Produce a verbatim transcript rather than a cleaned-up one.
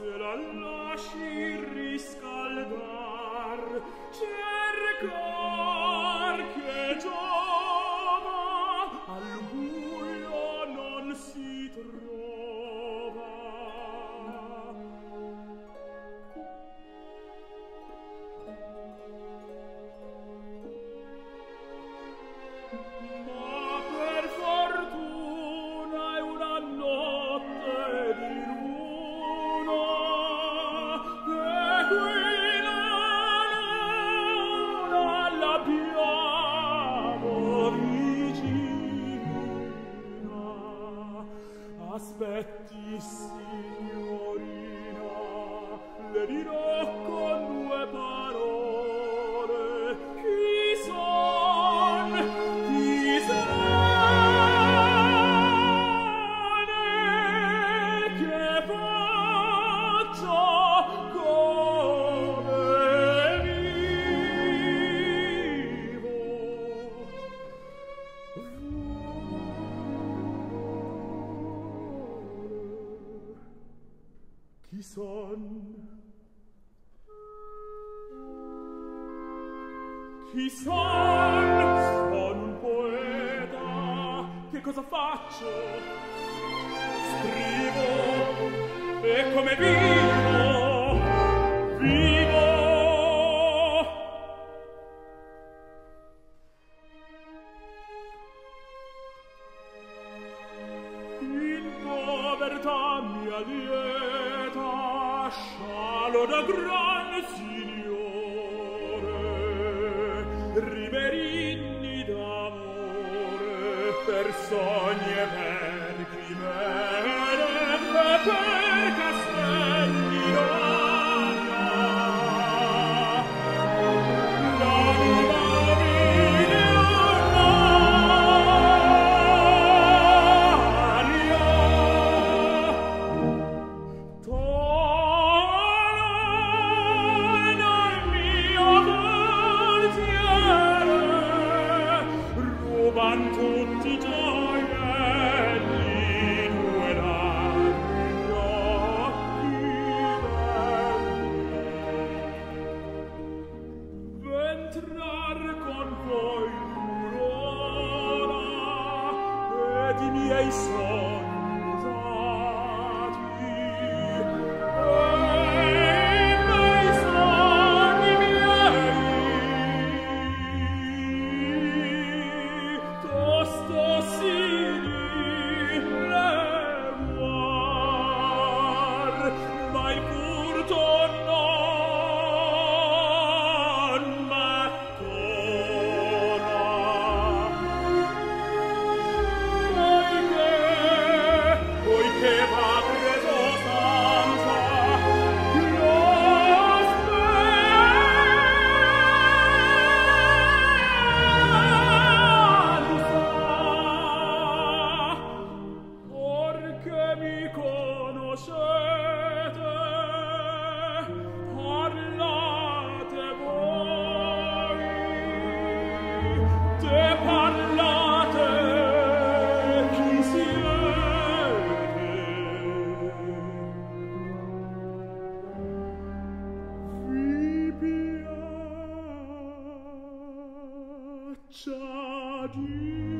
se la lasci riscaldar, cercar che giova, al buio non si trova. Ma per fortuna è una notte di luna, e qui la luna l'abbiamo vicina. Aspetti, signorina, le dirò con due parole chi son, chi son e che faccio, come vivo. Chi son? Chi son? Son un poeta. Che cosa faccio? Scrivo. E come vivo? Vivo. In povertà mia lieta, scialo da gran signore, riverini d'amore, per sogni e per chimere, e per castelli d'aria. L'anima mia Maria, torna il mio voltiere, ruban tutti i gioielli, due larghi occhi belli. V'entrar con voi l'ora ed i miei sogni usati, e i miei sogni miei tosto simili leguar, ma il furto non m'attona. Poiché, poiché va preso stanza, lo speranza. Or che mi conoscete, parlate voi, te parlate chi siete. Vi piaccia di